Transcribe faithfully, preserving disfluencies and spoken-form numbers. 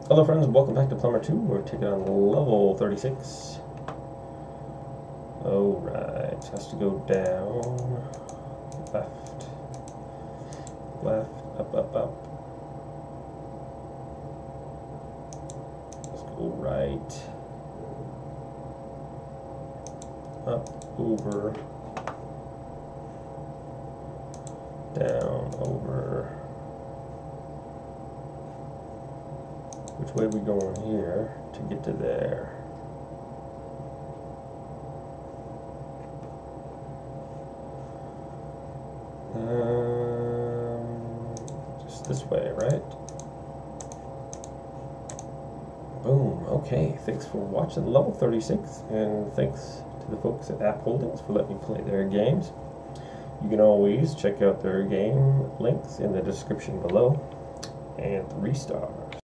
Hello friends, welcome back to Plumber two. We're taking on level thirty-six. Alright, has to go down, left, left, up, up, up. Let's go right, up, over, down, over. Which way are we going here to get to there? Um, just this way, right? Boom. Okay. Thanks for watching level thirty-six, and thanks to the folks at App Holdings for letting me play their games. You can always check out their game links in the description below. And three stars.